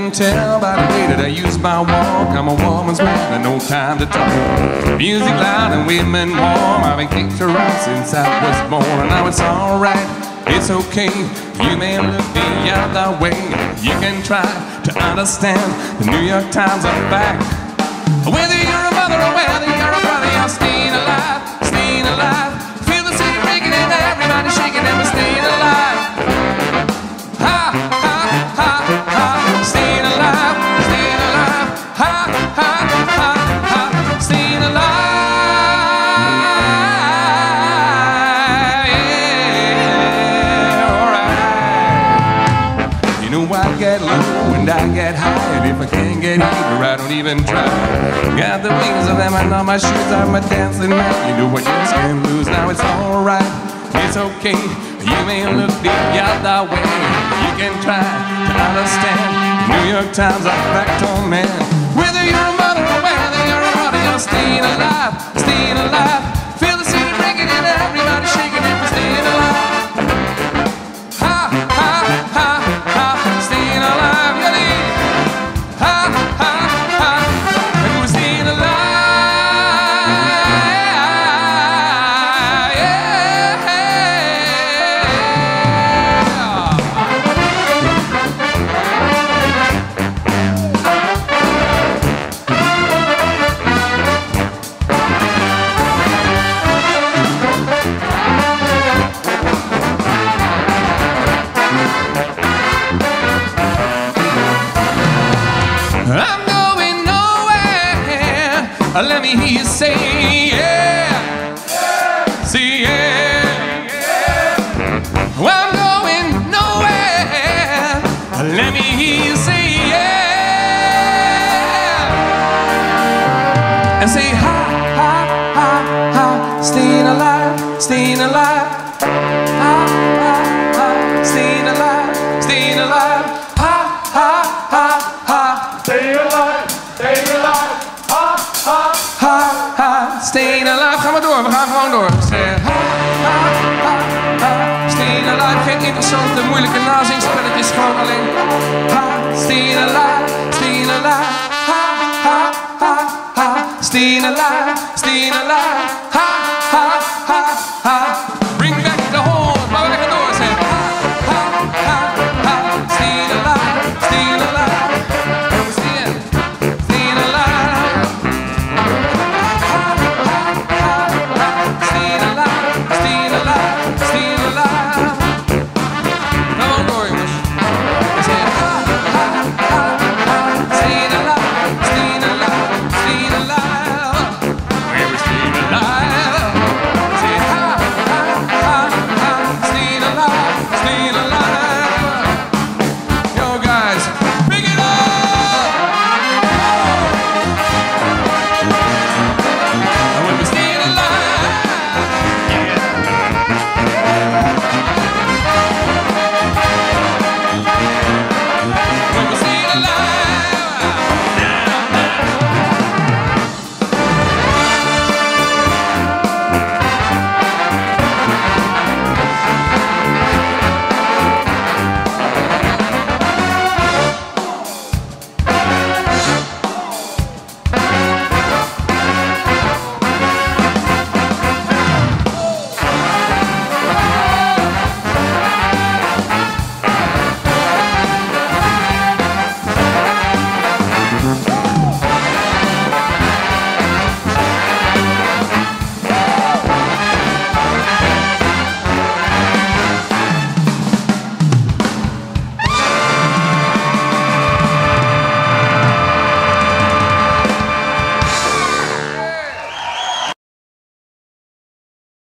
can tell by the way that I use my walk. I'm a woman's man and no time to talk. Music loud and women warm. I've been kicked around since I was born. And now it's alright, it's okay. You may look the other way. You can try to understand. The New York Times are back. Whether you're a mother or whether you're a brother, you're staying alive, staying alive. Feel the city breaking and everybody shaking and we're staying alive. Ha, ha, ha, ha. Staying alive, staying alive. Ha, ha, ha, ha. Staying alive. Yeah, alright. You know I get low and I get high, and if I can't get either, I don't even try. Got the wings of them and on my shoes, I'm a dancing man. You know I just can't lose. Now it's alright, it's okay. You may look the other way. You can try to understand. New York Times are back on man. Whether you're a mother or whether you're a brother, you're staying alive, staying alive. Feel the city breaking and everybody shaking and we're staying alive. Ha, ha, ha, ha. Staying alive, yeah. Ha, ha, ha. And we're staying alive. I'm going nowhere. Let me hear you say yeah. Say yeah. I'm going nowhere. Let me hear you say yeah. And say ha, ha, ha, ha. Staying alive, staying alive. Ha, ha, ha. Staying alive, staying alive. Ha, ha, ha, ha. Stay alive, stay alive, ha, ha, ha, ha, staying alive. Ga maar door, we gaan gewoon door. Say, ha, ha, ha, ha, staying alive. Geen interessante, moeilijke nazing.